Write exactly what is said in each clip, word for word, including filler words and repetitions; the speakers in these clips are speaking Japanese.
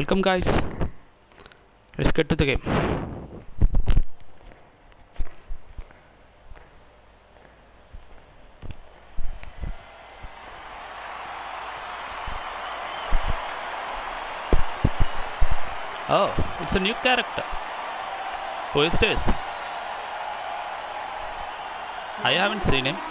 Welcome guys, let's get to the game. Oh, it's a new character. Who is this? I haven't seen him.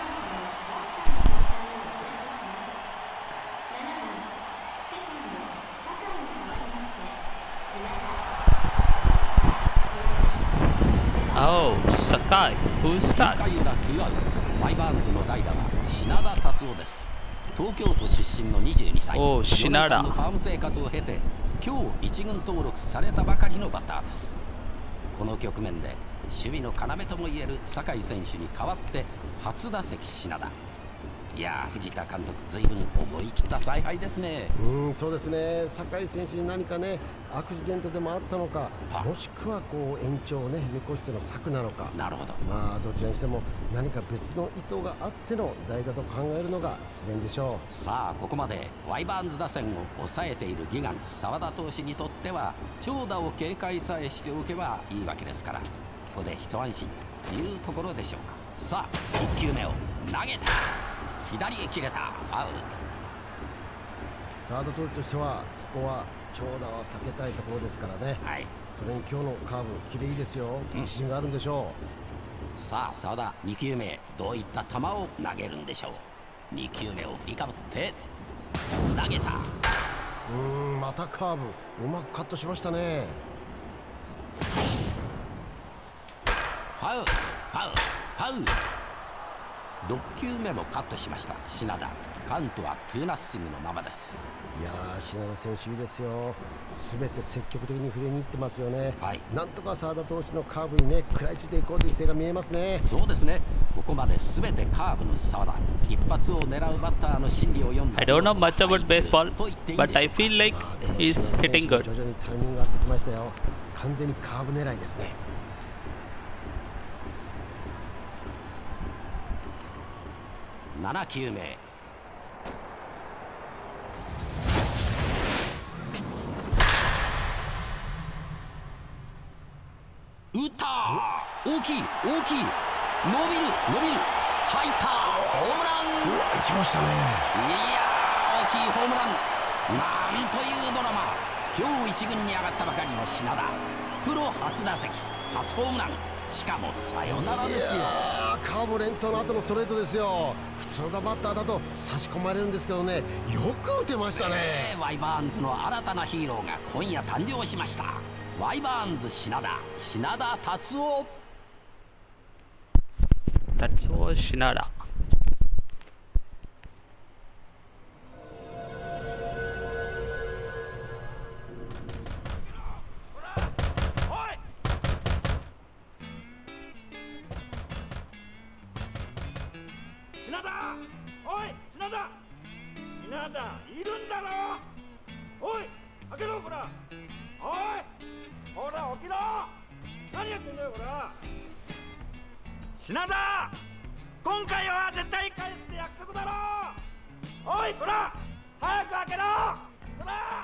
Oh, Sakai. Who is that? きゅうかい裏ツーアウト、ワイバーンズの代打は品田達夫です。東京都出身のにじゅうにさい。 おう、品田。 よねんかんのファーム生活を経て、今日一軍登録されたばかりのバッターです。この局面で守備の要ともいえる酒井選手に代わって初打席品田。いやー、藤田監督、ずいぶん思い切った采配ですね。 うん、そうですね。酒井選手に何かね、アクシデントでもあったのか、もしくはこう延長をね見越しての策なのか。 なるほど。 まあどちらにしても何か別の意図があっての代打と考えるのが自然でしょう。さあここまでワイバーンズ打線を抑えているギガンツ澤田投手にとっては長打を警戒さえしておけばいいわけですから、ここで一安心というところでしょうか。さあいっきゅうめを投げた。左へ切れた。ファウル。 澤田投手としてはここは長打は避けたいところですからね。 はい。 それに今日のカーブキレいいですよ。自信があるんでしょう。さあ澤田にきゅうめどういった球を投げるんでしょう。にきゅうめを振りかぶって投げた。 うーん、またカーブうまくカットしましたね。 ファウルファウルファウル。ろっきゅうめもカットしました品田。カウントはツーナッシングのままです。 いやー、品田選手いいですよ。全て積極的に振りに行ってますよね。はい、なんとか澤田投手のカーブにね食らいついていこうという姿勢が見えますね。 そうですね。ここまで全てカーブの澤田。一発を狙うバッターの心理を読んだ。 I don't know much about baseball, but I feel like he's hitting good. 徐々にタイミングが合ってきましたよ。完全にカーブ狙いですね。 ななきゅうめ。打った。大きい大きい。伸びる伸びる。入った。ホームラン。 打ちましたね。いやー、大きいホームラン。なんというドラマ。今日一軍に上がったばかりの品田。プロ初打席初ホームラン。しかもサヨナラですよ。 カーブ連投の後のストレートですよ。普通のバッターだと差し込まれるんですけどね、よく打てましたね。 えー、ワイバーンズの新たなヒーローが今夜誕生しました。ワイバーンズ品田品田達夫。 達夫品田。 品田、おい品田、品田いるんだろ。おい開けろ。ほらおいほら起きろ。何やってんだよ。ほら品田、今回は絶対返すって約束だろ。おいほら早く開けろ。ほら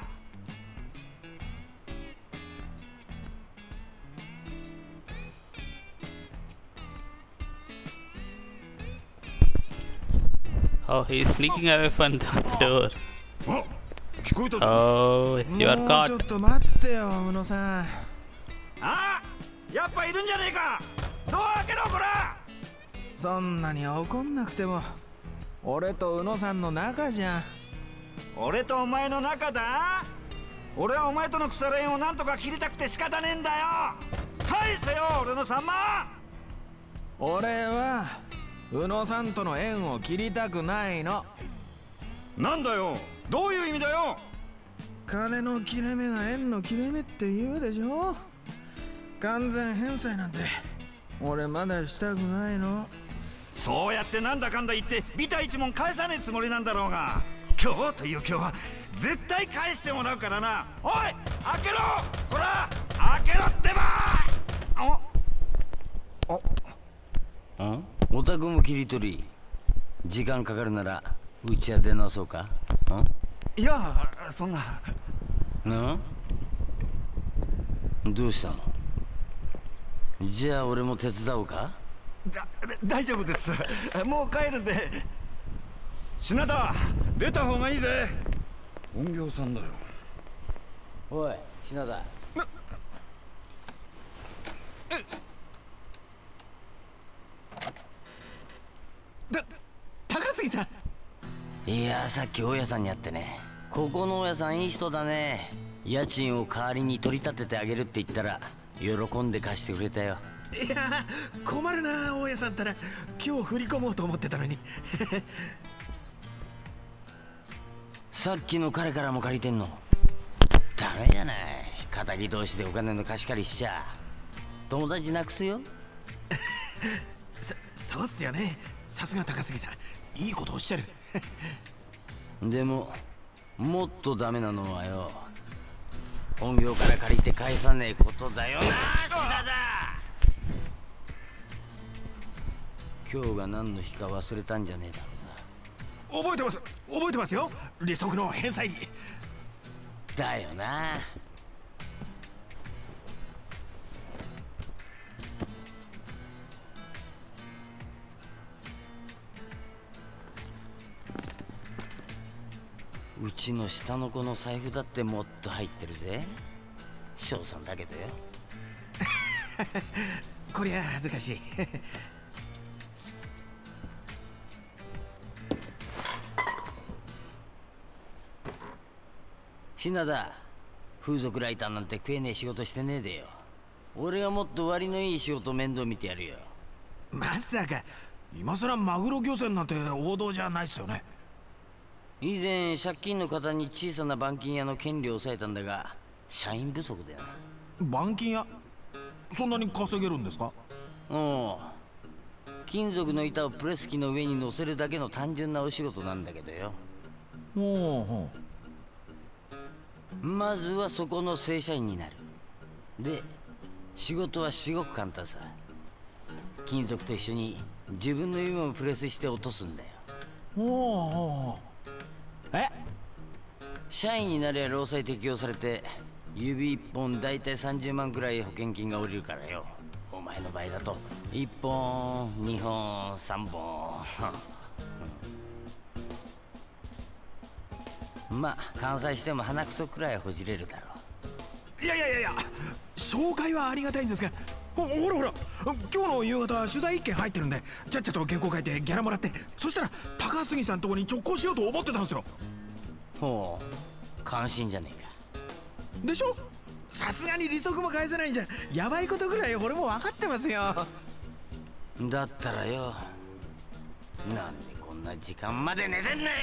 Oh, he's sneaking away from the door. あ、聞こえたぞ。 Oh, you are もう caught. ちょっと待ってよ、宇野さん。 あ、やっぱいるんじゃねえか。ドア開けろ。こらそんなに怒んなくても俺と宇野さんの仲じゃん。 俺とお前の仲だ。俺はお前との腐れ縁をなんとか切りたくて仕方ねえんだよ。返せよ俺のさんまん。 俺は宇野さんとの縁を切りたくないの。 なんだよ、どういう意味だよ。 金の切れ目が縁の切れ目って言うでしょ。完全返済なんて俺まだしたくないの。 そうやってなんだかんだ言ってビタ一文返さねえつもりなんだろうが、今日という今日は絶対返してもらうからな。おい開けろ。ほら開けろってば。ああんお宅も切り取り。時間かかるならうちは出直そうか。んいやそんな。 などうしたの？じゃあ俺も手伝おうか？ だ大丈夫です。もう帰るんで。品田、出た方がいいぜ。本業さんだよ。 おい品田。 だ高杉さん。いやさっき大家さんに会ってね。ここの大家さんいい人だね。家賃を代わりに取り立ててあげるって言ったら喜んで貸してくれたよ。 いや困るな大家さんったら今日振り込もうと思ってたのに。 さっきの彼からも借りてんの？ダメじゃない。敵同士でお金の貸し借りしちゃ友達なくすよ。 そそうっすよね。さすが高杉さん、いいことおっしゃる。 でももっとダメなのはよ、本業から借りて返さねえことだよな。シダだ。今日が何の日か忘れたんじゃねえだろうな。 覚えてます覚えてますよ、利息の返済に。 だよな。うちの下の子の財布だってもっと入ってるぜ。翔さんだけどよ。 こりゃ恥ずかしい。 品田、風俗ライターなんて食えねえ仕事してねえでよ。俺がもっと割のいい仕事面倒見てやるよ。 まさか今さらマグロ漁船なんて王道じゃないっすよね。 以前借金の方に小さな板金屋の権利を抑えたんだが社員不足でな。 板金屋そんなに稼げるんですか？ おう、金属の板をプレス機の上に乗せるだけの単純なお仕事なんだけどよ。 ほうほう。まずはそこの正社員になる。で仕事は至極簡単さ。金属と一緒に自分の指もプレスして落とすんだよ。 ほうほう。え？ 社員になりゃ労災適用されて指一本だいたいさんじゅうまんくらい保険金が下りるからよ。お前の場合だといっぽんにほんさんぼん。まあ完済しても鼻くそくらいほじれるだろう。いやいやいやいや、紹介はありがたいんですが、ほ, ほらほら今日の夕方取材一件入ってるんで、ちゃっちゃと原稿書いてギャラもらって、そしたら高杉さんとこに直行しようと思ってたんですよ。 ほう、関心じゃねえか。 でしょ。さすがに利息も返せないんじゃやばいことぐらい俺も分かってますよ。 だったらよ、なんでこんな時間まで寝てんのよ。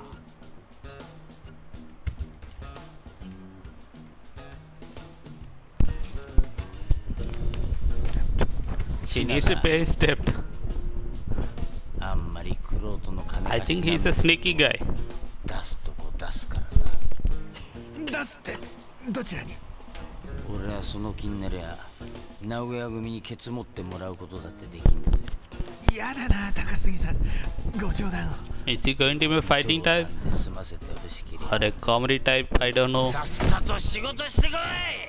He needs to pay his debt. あんまりクロートの金 I think he's a sneaky guy. 出すとこ出すからな。出すってどちらに？ 俺はその気になりゃ名古屋組にケツ持ってもらうことだってできんだぜ。 やだな高杉さん、ご冗談を。 Is he going to be a fighting type or a comedy type? I don't know. さっさと仕事してこい。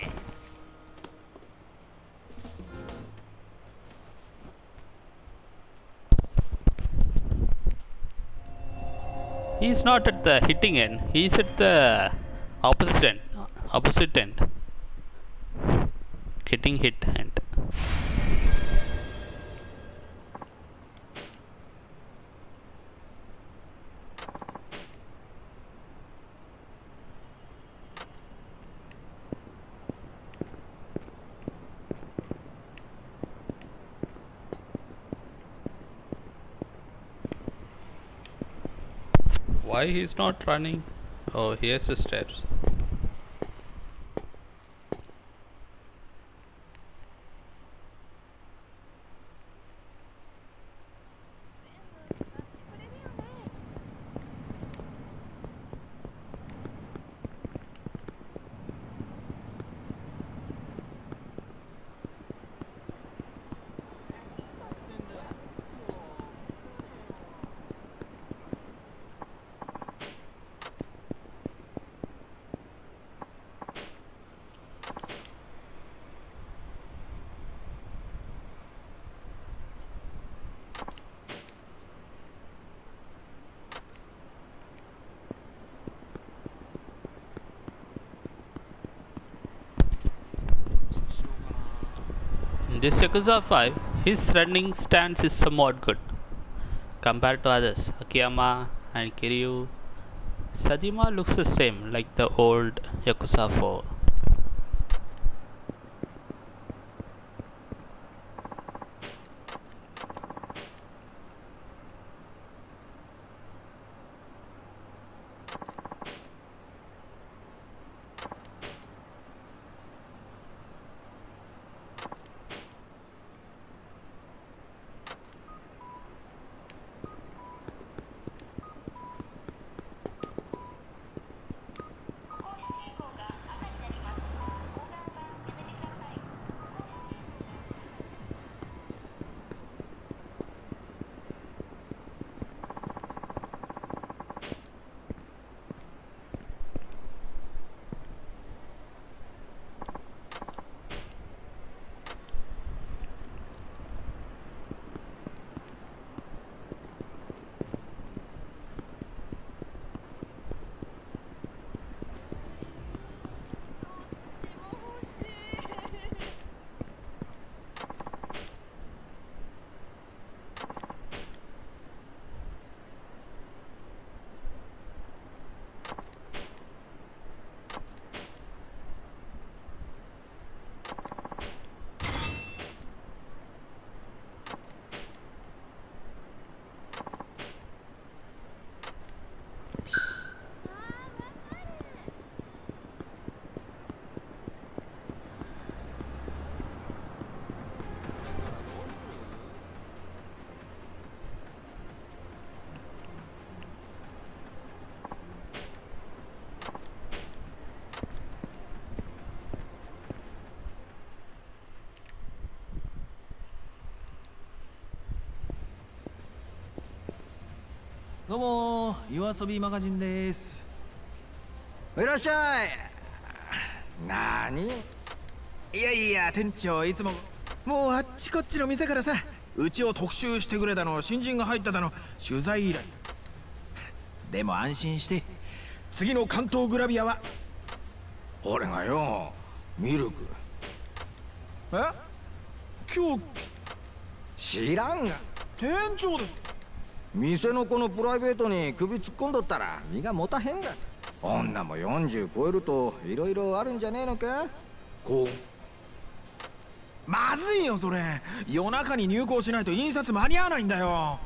He's not at the hitting end. He's at the opposite end. Opposite end. Getting hit end. Why he's not running? Oh, here's the steps. this Yakuza five, his running stance is somewhat good compared to others. Akiyama and Kiryu. Sajima looks the same like the old Yakuza four. どうも、夜遊びマガジンです。 いらっしゃい。なに？ いやいや、店長いつももうあっちこっちの店からさ、うちを特集してくれたの、新人が入っただの、取材依頼。でも安心して、次の関東グラビアは俺がよ、ミルク。 え？今日知らんが。 店長です。 店の子のプライベートに首突っ込んどったら身が持たへんが。女もよんじゅう超えるといろいろあるんじゃねえのか。こうまずいよそれ。夜中に入稿しないと印刷間に合わないんだよ。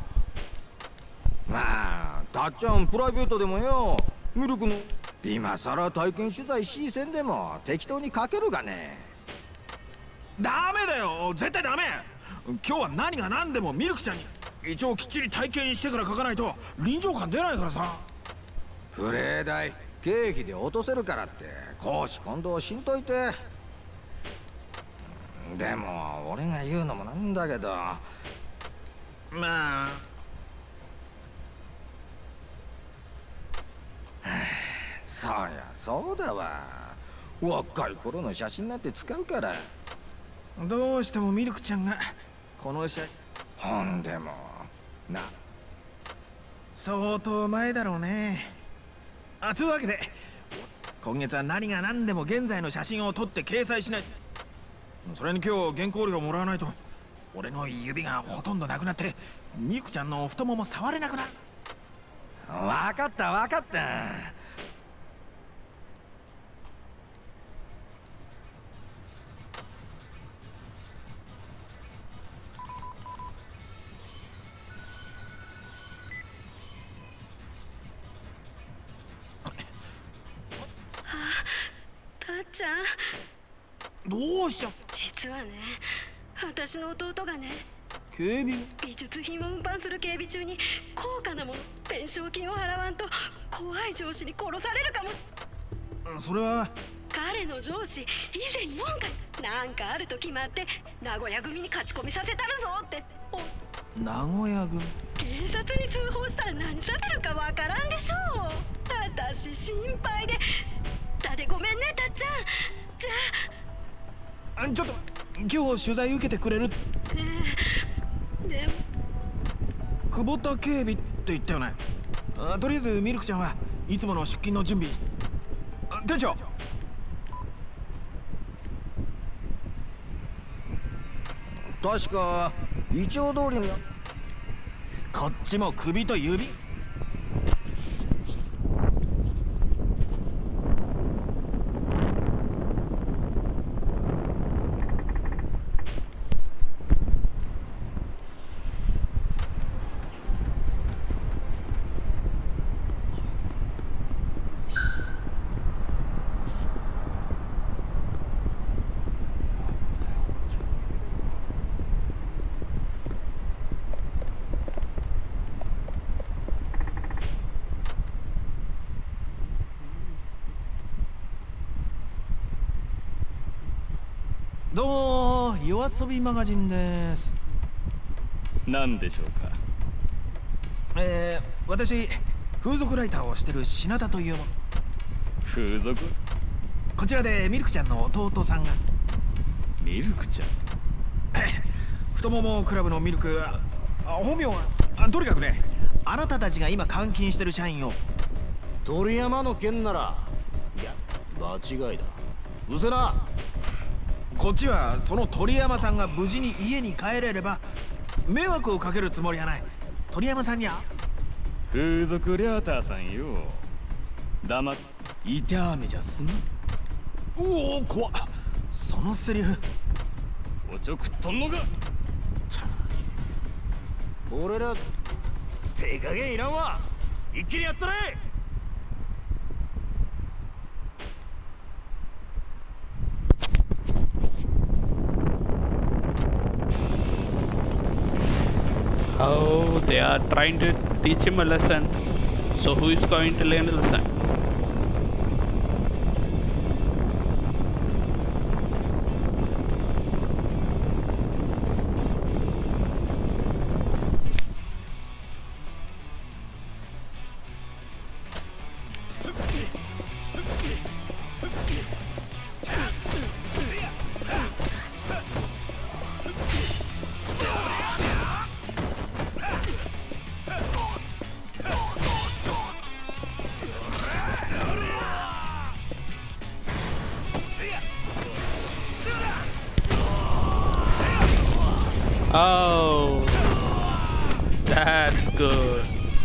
まあたっちゃんプライベートでもよ、ミルクの今さら体験取材しいせんでも適当に書けるがね。 ダメだよ、絶対ダメ。今日は何が何でもミルクちゃんに一応きっちり体験してから書かないと臨場感出ないからさ。 プレイ代経費で落とせるからって公私混同しんといて。でも俺が言うのもなんだけど、 まあそうやそうだわ。若い頃の写真なんて使うから。 どうしてもミルクちゃんがこの写真。 ほんでもな、 相当前だろうね。あ、というわけで今月は何が何でも現在の写真を撮って掲載しない。それに今日原稿料もらわないと俺の指がほとんどなくなってミルクちゃんの太もも触れなくなる。 分かった分かった。 たっちゃん、 どうしちゃ。 実はね、私の弟がね、 警備美術品を運搬する警備中に高価なもの、懸賞金を払わんと怖い上司に殺されるかも。 それは彼の上司以前よんかいなんかあると決まって名古屋組に勝ち込みさせたるぞって。 名古屋組。 警察に通報したら何されるかわからんでしょう。私心配で。だでごめんねたっちゃん。じゃあちょっと今日取材受けてくれる？ えー、でも久保田警備って言ったよね。あとりあえずミルクちゃんはいつもの出勤の準備。あ、店長。 確かイチョウ通りに。 こっちも首と指。どうも、夜遊びマガジンです。 何でしょうか。 えー、私風俗ライターをしてる品田というもの。 風俗？ こちらでミルクちゃんの弟さんが。 ミルクちゃん？ 太ももクラブのミルク、あ本名はあとにかくね、あなたたちが今監禁してる社員を。 鳥山の件なら、いや場違いだ。うせな。 こっちはその鳥山さんが無事に家に帰れれば迷惑をかけるつもりはない。鳥山さんにゃ風俗リャーターさんよ。黙っいてあめじゃすまん。 おお怖っ。そのセリフおちょくっとんのか。 俺ら手加減いらんわ。一気にやったれ。 Oh, they are trying to teach him a lesson. So who is going to learn the lesson? Oh, that's good.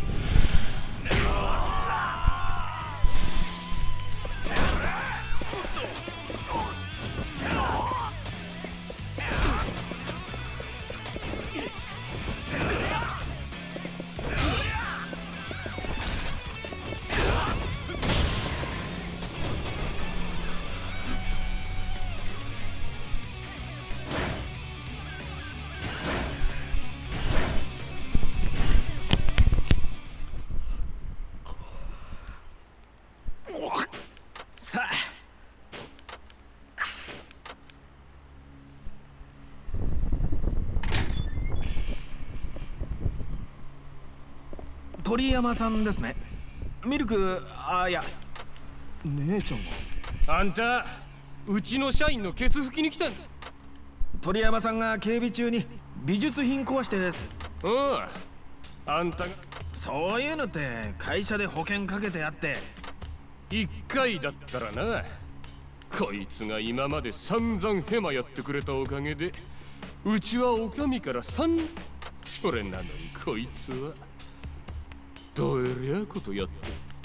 鳥山さんですね。ミルク、あ、いや姉ちゃんが。あんたうちの社員のケツ拭きに来たんだ。 鳥山さんが警備中に美術品壊してです。 うん、あんたが。 そういうのって会社で保険かけてあって。 一回だったらな。こいつが今まで散々ヘマやってくれたおかげでうちはお上から散々。それなのにこいつはどえりゃことやって。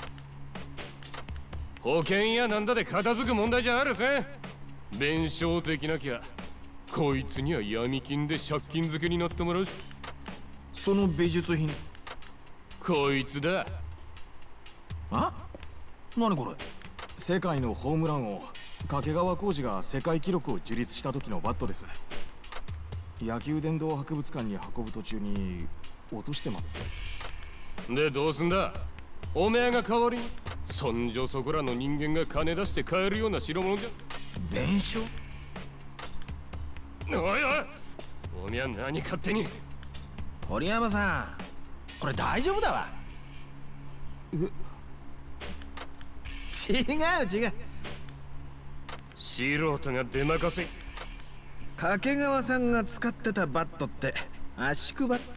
保険やなんだで片付く問題じゃあるぜ。弁償できなきゃこいつには闇金で借金漬けになってもらうし。 その美術品こいつだ。 あ？何これ？ 世界のホームラン王掛川浩二が世界記録を樹立した時のバットです。野球殿堂博物館に運ぶ途中に落としてまって。 でどうすんだ。おめえが代わりにそんじょそこらの人間が金出して買えるような代物じゃ。 弁償？ おいおい、おめえは何勝手に。 鳥山さんこれ大丈夫だわ。違う違う、 素人が出まかせ。 掛川さんが使ってたバットって圧縮バッ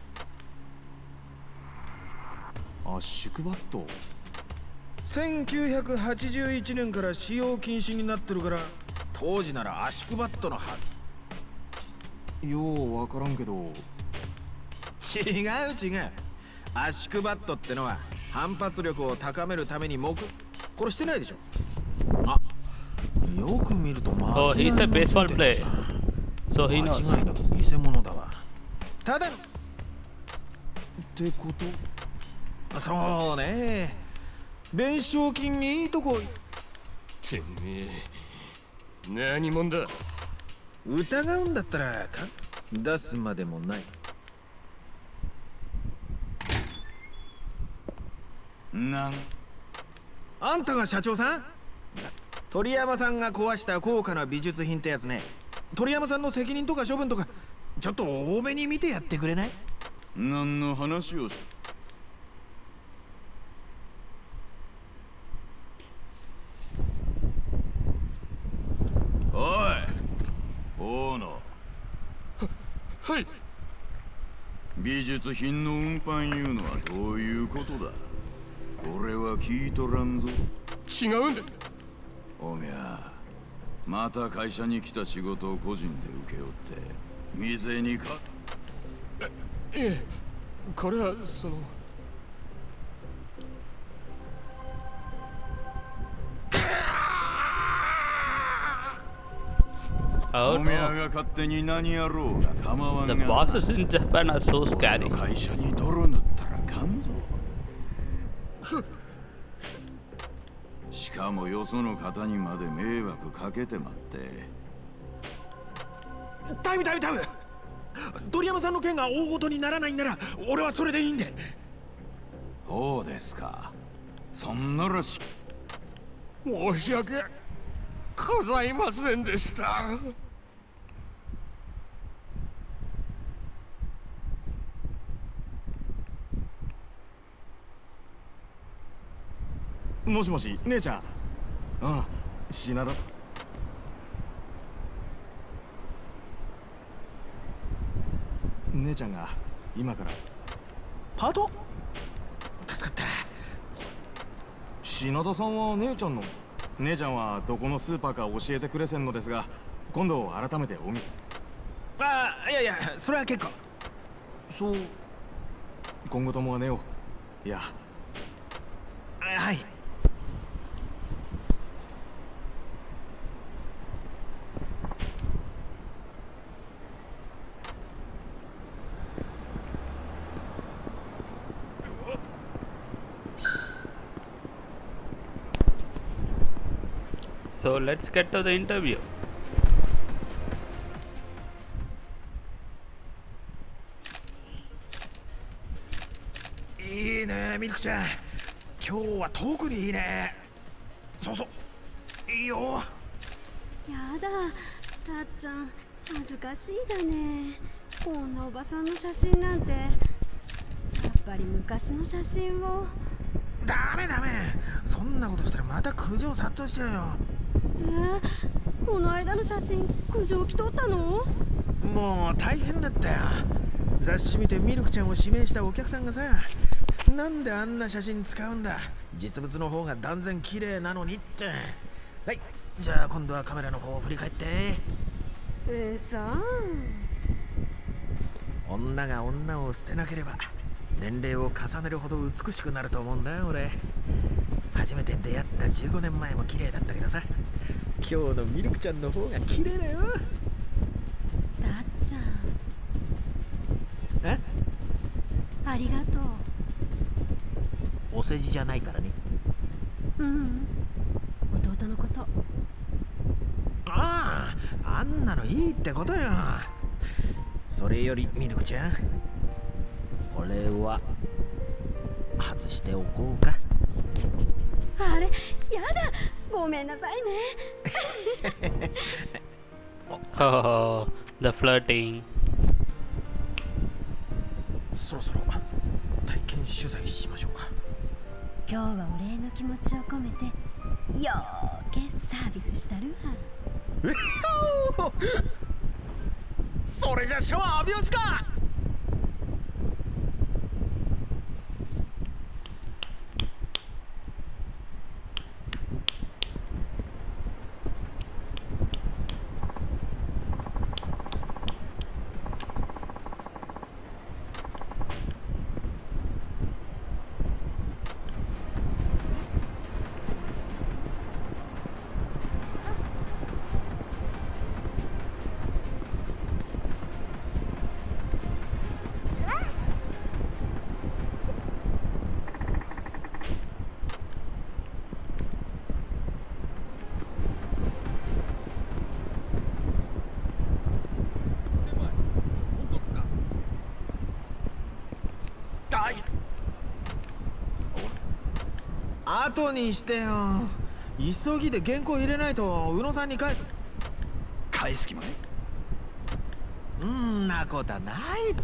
ト。 圧縮バットせんきゅうひゃくはちじゅういちねんから使用禁止になってるから当時なら圧縮バットのはようわからんけど。 違う違う。圧縮バットってのは反発力を高めるために目これしてないでしょ。あ、よく見るとまあ Oh, he's a baseball player. So he knows. 間違いなく偽物だわ。ただってこと？ そうね。弁償金にいいとこ。 てめえ何者だ。 疑うんだったらか出すまでもない。 なんあんたが社長さん？鳥山さんが壊した高価な美術品ってやつね。鳥山さんの責任とか処分とかちょっと多めに見てやってくれない？ 何の話をしおい大野。ははい美術品の運搬いうのはどういうことだ。俺は聞いとらんぞ。 違うんだ。 おみゃまた会社に来た仕事を個人で請け負って店にか。 ええ、これはその Oh おみゃ no. が勝手に何やろうが構わんが The bosses in Japan are so 俺 scary. の会社に泥塗ったらかんぞ。しかもよその方にまで迷惑かけてまって。 タイムタイムタイム。鳥山さんの件が大ごとにならないんなら俺はそれでいいんで。 そうですか。そんならし申し訳ございませんでした。 もしもし、姉ちゃん。ああ、品田。姉ちゃんが今からパート？助かった。 品田さんは姉ちゃんの。姉ちゃんはどこのスーパーか教えてくれせんのですが、今度改めてお店。 ああ、いやいや、それは結構。 そう。今後ともはねを。いや。 はい。 So let's get to the interview. いいね、ミルクちゃん。今日は特にいいね。そうそう、いいよ。 やだ、たっちゃん恥ずかしいだね。こんなおばさんの写真なんて。やっぱり昔の写真を。 ダメダメ、そんなことしたらまた苦情殺到しちゃうよ。 えー、この間の写真苦情来とったの？ もう大変だったよ。雑誌見てミルクちゃんを指名したお客さんがさ、なんであんな写真使うんだ、実物の方が断然綺麗なのにって。はい、じゃあ今度はカメラの方を振り返って。 うそ。 女が女を捨てなければ年齢を重ねるほど美しくなると思うんだ俺。初めて出会ったじゅうごねんまえも綺麗だったけどさ、今日のミルクちゃんの方が綺麗だよ。 たっちゃん。 え？ ありがとう。 お世辞じゃないからね。 うん、弟のこと。 ああ、あんなのいいってことよ。それよりミルクちゃん、これは外しておこうか。 あれ、やだ、ごめんなさいね。 Oh, the flirting. そろそろ体験取材しましょうか。 今日はお礼の気持ちを込めてよーけサービスしたるわ。 それじゃシャワー浴びますか。 後にしてよ。急ぎで原稿入れないと宇野さんに返す。 返す気もね。 んなことはないって。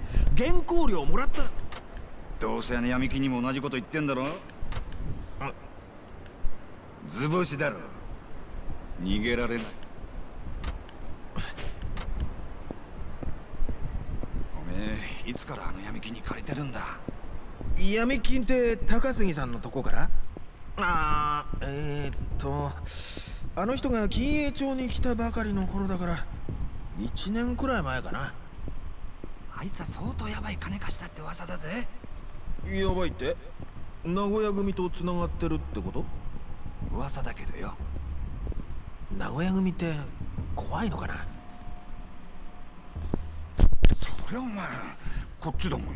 原稿料もらったら。 どうせあの闇金にも同じこと言ってんだろ。図星だろ。逃げられない。おめえいつからあの闇金に借りてるんだ。 闇金って高杉さんのとこから？あー、えー、っとあの人が金栄町に来たばかりの頃だからいちねんくらい前かな。 あいつは相当ヤバい金貸したって噂だぜ。 ヤバいって？名古屋組とつながってるってこと？ 噂だけどよ。 名古屋組って怖いのかな？ そりゃお前こっちだもんよ。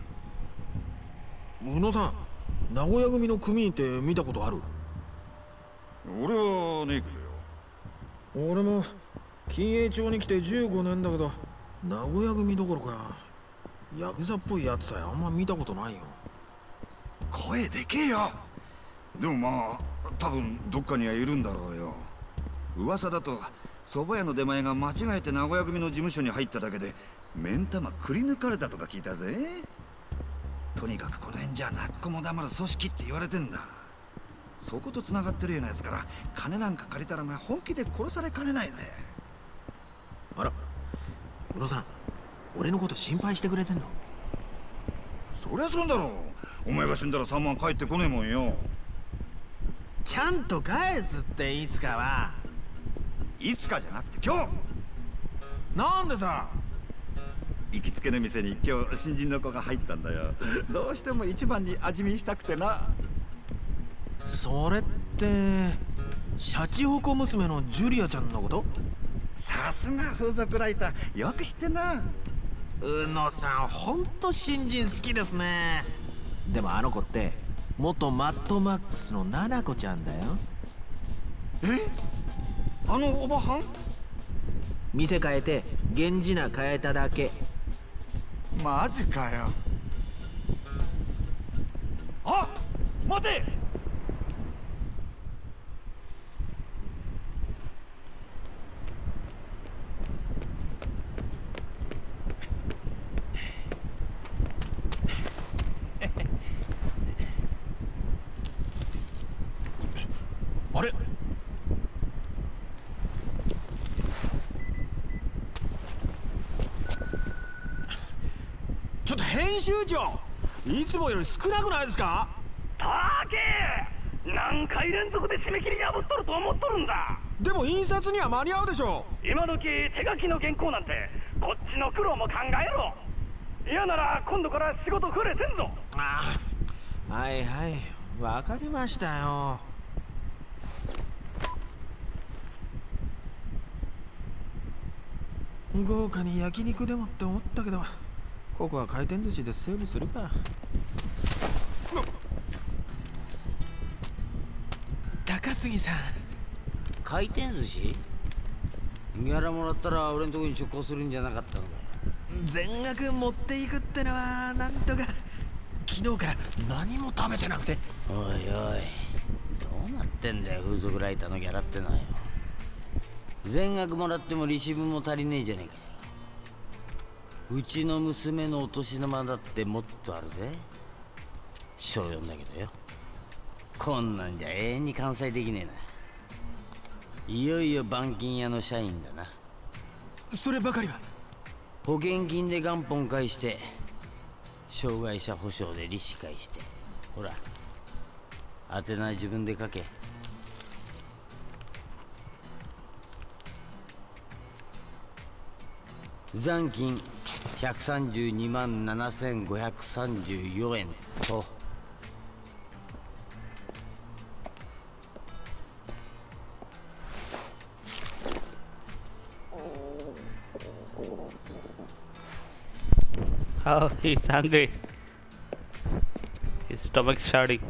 宇野さん、名古屋組の組員って見たことある？ 俺はねえけどよ。 俺も金栄町に来てじゅうごねんだけど名古屋組どころかヤクザっぽいやつさえあんま見たことないよ。 声でけえよ。でもまあ多分どっかにはいるんだろうよ。噂だと蕎麦屋の出前が間違えて名古屋組の事務所に入っただけで目ん玉くり抜かれたとか聞いたぜ。とにかくこの辺じゃ泣く子も黙る組織って言われてんだ。そこと繋がってるようなやつから金なんか借りたらお前本気で殺されかねないぜ。 あら、宇野さん、俺のこと心配してくれてんの？ そりゃそうだろう。お前が死んだらさんまん返ってこねえもんよ。 ちゃんと返すっていつかは。 いつかじゃなくて今日。 なんでさ。 行きつけの店に今日新人の子が入ったんだよ。どうしても一番に味見したくてな。 それってシャチホコ娘のジュリアちゃんのこと？ さすが風俗ライター、よく知ってんな。 宇野さんほんと新人好きですね。でもあの子って元マッドマックスのナナコちゃんだよ。 え？あのおばはん？ 店変えて源氏名変えただけ。 マジかよ。あ、待て。 あれ？ちょっと編集長、いつもより少なくないですか？ たけー、何回連続で締め切り破っとると思っとるんだ。 でも印刷には間に合うでしょ。 今時手書きの原稿なんてこっちの苦労も考えろ。嫌なら今度から仕事増えせんぞ。 ああ、はいはい、わかりましたよ。豪華に焼肉でもって思ったけど、ここは回転寿司でセーブするか。高杉さん、 回転寿司？ギャラもらったら俺のとこに直行するんじゃなかったのかよ。 全額持っていくってのはなんとか。昨日から何も食べてなくて。 おいおい、どうなってんだよ風俗ライターのギャラってのはよ。全額もらっても利子分も足りねえじゃねえかよ。うちの娘のお年玉だってもっとあるぜ。小よんだけどよ。こんなんじゃ永遠に完済できねえな。いよいよ板金屋の社員だな。 そればかりは。 保険金で元本返して障害者保障で利子返して、ほら宛名自分で書け。残金ひゃくさんじゅうにまんななせんごひゃくさんじゅうよんえんと。 Oh, he's hungry. His stomach's shouting.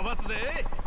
ますぜ。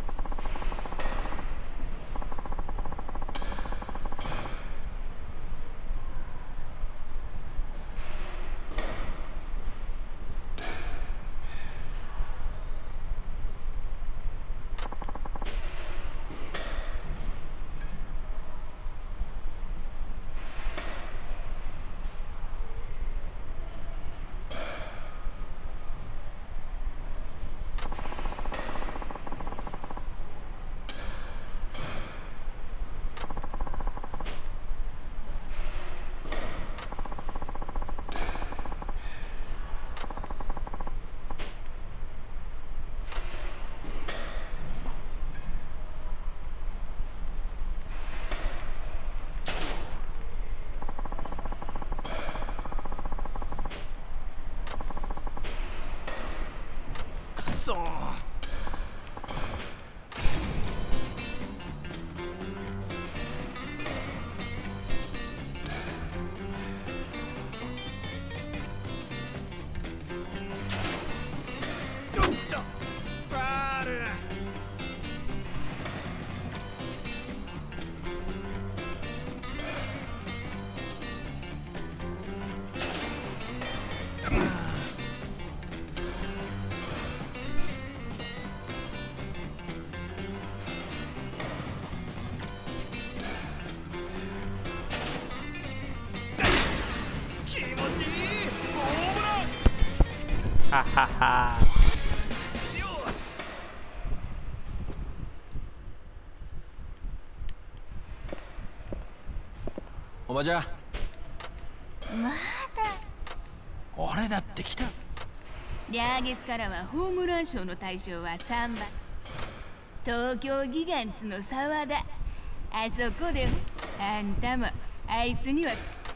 そう。 ははは。 おばちゃん。 まだ俺だって来た。 来月からはホームラン賞の対象はさんばん、東京ギガンツの沢田。あそこであんたもあいつには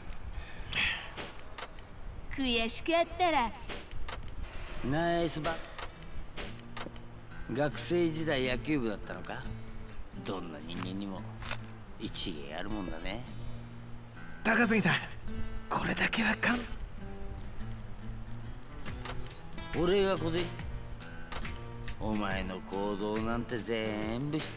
悔しかったら。 ナイスバッ。学生時代野球部だったのか。どんな人間にも一芸あるもんだね。 高杉さん、これだけはかん。 俺がこでお前の行動なんて全部し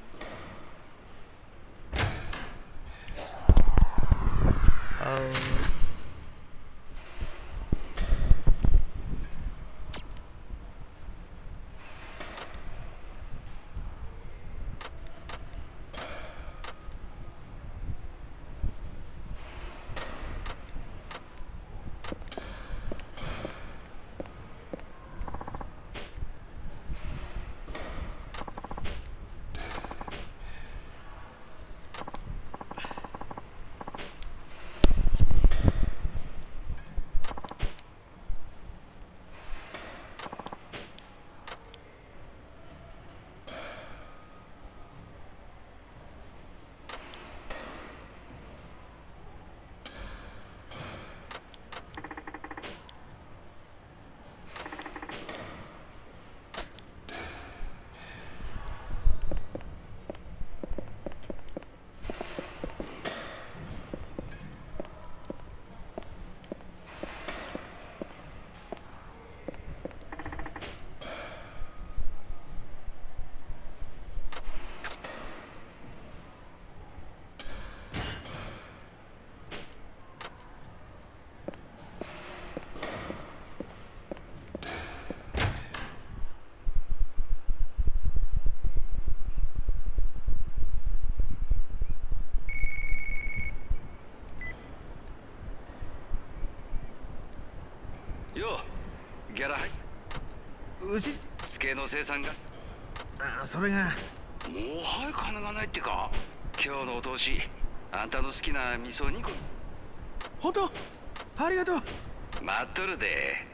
よう、ギャラ入牛助の生産が。 あ、それがもうはい金がないってか。今日のお通し、あんたの好きな味噌煮込み。 本当ありがとう。 待っとるで。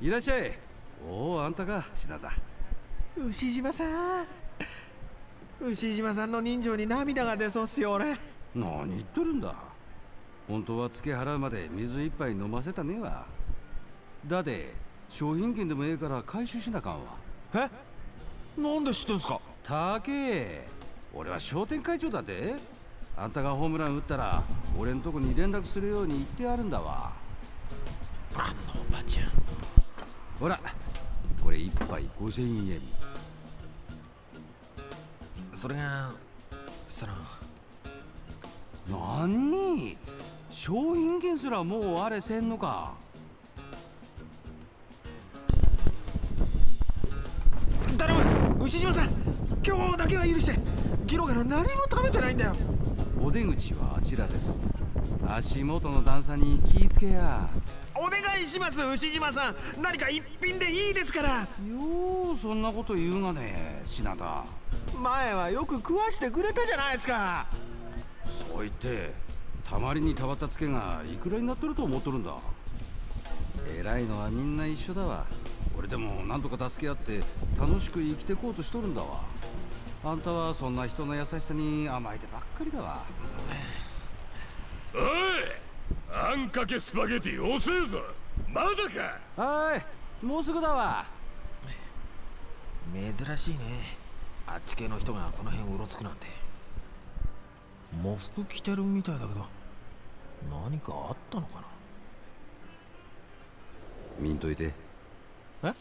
いらっしゃい。おお、あんたか、品田。 牛島さん、牛島さんの人情に涙が出そうっすよ俺。 何言っとるんだ。本当は付け払うまで水一杯飲ませたねえわ。だって商品券でもええから回収しなあかんわ。 え、なんで知ってんすか。 たけ、俺は商店会長だって。あんたがホームラン打ったら俺んとこに連絡するように言ってあるんだわ。 あのおばちゃん。 ほら、これ一杯ごせんえん。 それがその何、商品券すらもうあれせんのか。 頼む牛島さん、今日だけは許して。昨日から何も食べてないんだよ。 お出口はあちらです。足元の段差に気ぃつけや。 お願いします牛島さん、何か一品でいいですから。 ようそんなこと言うがね、品田。 前はよく食わしてくれたじゃないですか。 そう言ってたまりにたまったツケがいくらになっとると思っとるんだ。偉いのはみんな一緒だわ。俺でもなんとか助け合って楽しく生きてこうとしとるんだわ。あんたはそんな人の優しさに甘えてばっかりだわ。 おい、あんかけスパゲティ遅えぞ。まだか。 はい、もうすぐだわ。 珍しいね、あっち系の人がこの辺うろつくなんて。喪服着てるみたいだけど何かあったのかな。 見んといて。 え、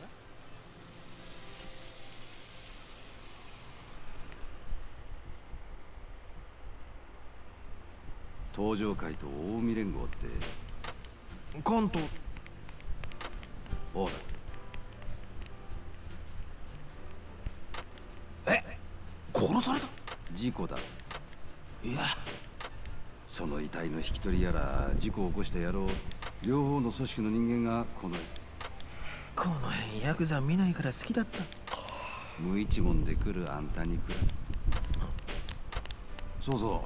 東上会と近江連合って関東。 おうだ。え、殺された。 事故だ。 いや、 その遺体の引き取りやら事故を起こした野郎、両方の組織の人間がこのこの辺ヤクザ見ないから好きだった。 無一文で来るあんたに来る。そうそう、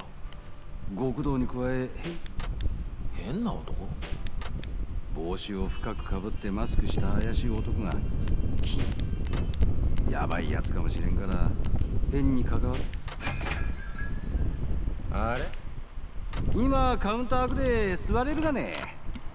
極道に加え変な男。 帽子を深くかぶってマスクした怪しい男が金やばいやつかもしれんから変に関わる。 あれ、 今カウンター開くで座れるがね。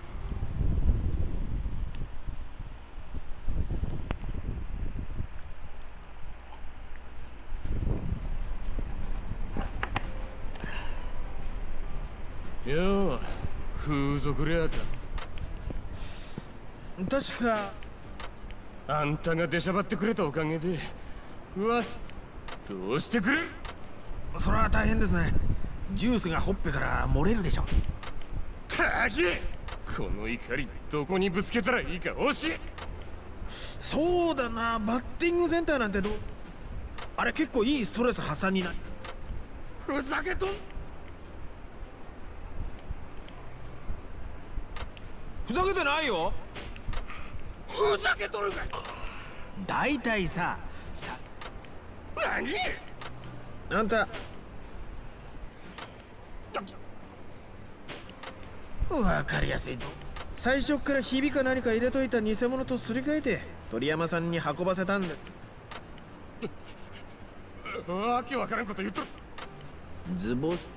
よう、風俗レアか。 確かあんたが出しゃばってくれたおかげでうわどうしてくれ。 それは大変ですね。ジュースがほっぺから漏れるでしょ。 たけ、この怒りどこにぶつけたらいいか教え。 そうだな、バッティングセンターなんてどう。あれ結構いいストレス発散にな。 ふざけとん。 ふざけてないよ。 ふざけとるか。 大体ささ何あんたわかりやすいと最初からひびか何か入れといた偽物とすり替えて鳥山さんに運ばせたんだ。 わけわからんこと言っとる。 ズボス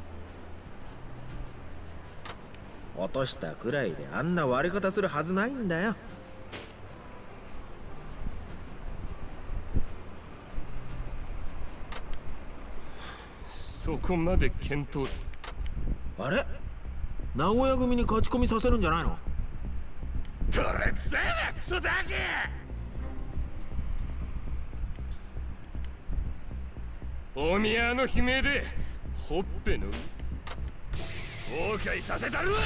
落としたくらいであんな割り方するはずないんだよ。 そこまで検討。 あれ、名古屋組に勝ち込みさせるんじゃないの。 どれくさいなクソだけ。お宮の悲鳴でほっぺの崩壊させたるわ。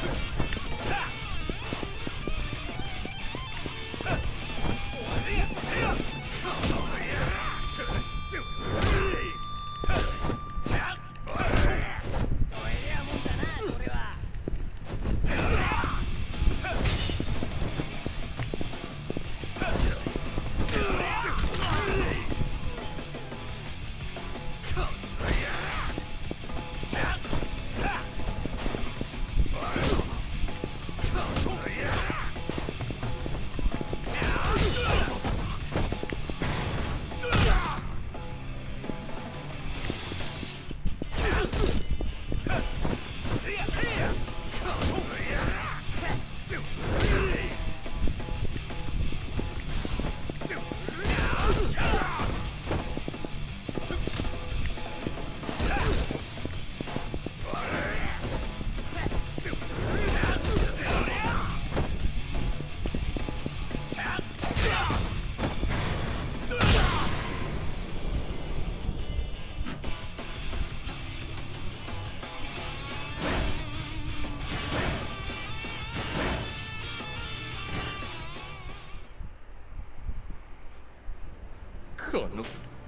この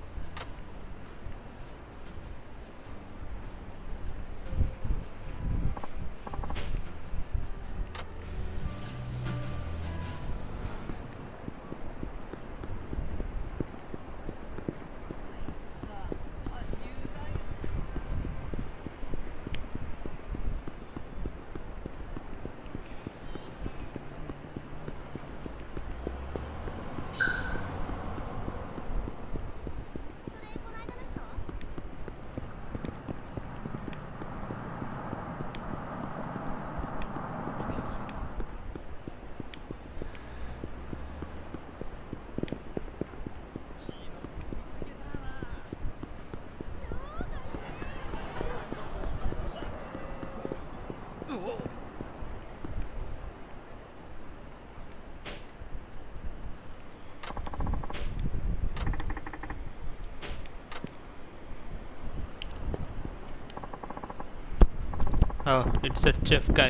Oh, it's that chef guy.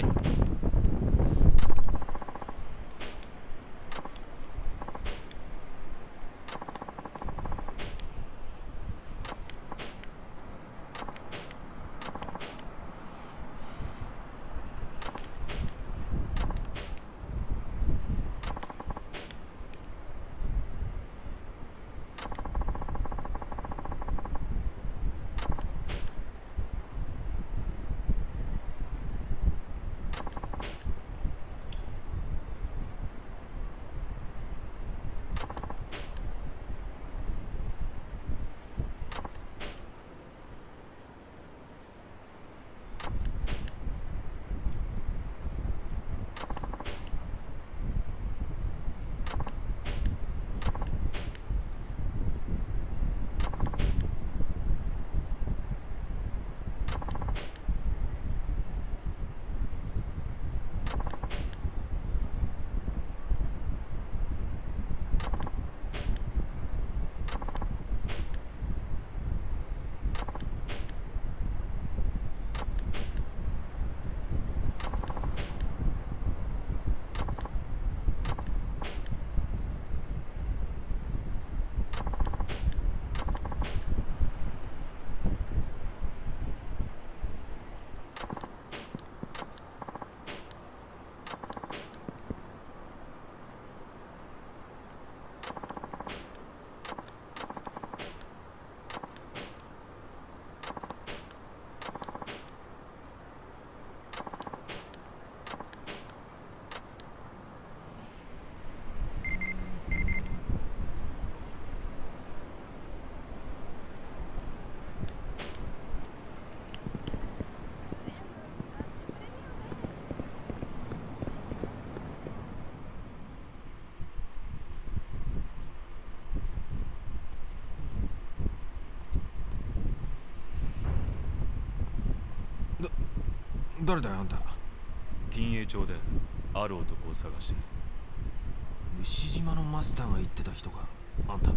誰だよあんた。 金栄町である男を探してる。 牛島のマスターが言ってた人かあんた。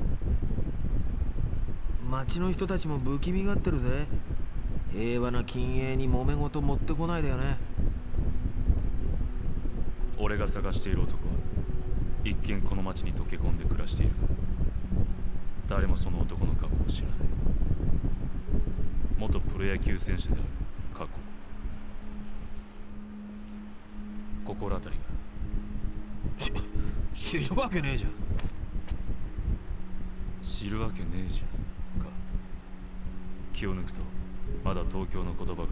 町の人たちも不気味がってるぜ。平和な金栄に揉め事持ってこないだよね。 俺が探している男は一見この町に溶け込んで暮らしているが、誰もその男の過去を知らない。元プロ野球選手である過去。心当たりが。 知るわけねえじゃん。 知るわけねえじゃんか。気を抜くとまだ東京の言葉が出るんだな。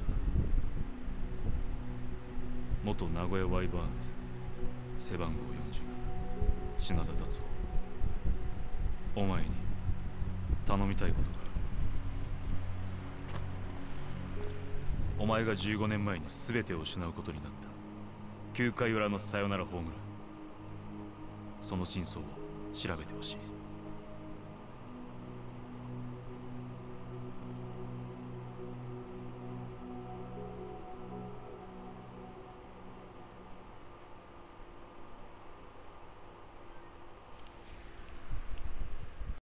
元名古屋ワイバーンズ背番号よんじゅうなな、品田達夫。お前に頼みたいことがある。お前がじゅうごねんまえに全てを失うことになったきゅうかい裏のサヨナラホームラン、その真相を調べてほしい。